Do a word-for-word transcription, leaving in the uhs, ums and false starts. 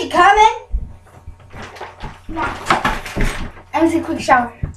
you coming? Yeah. I'm gonna take a quick shower.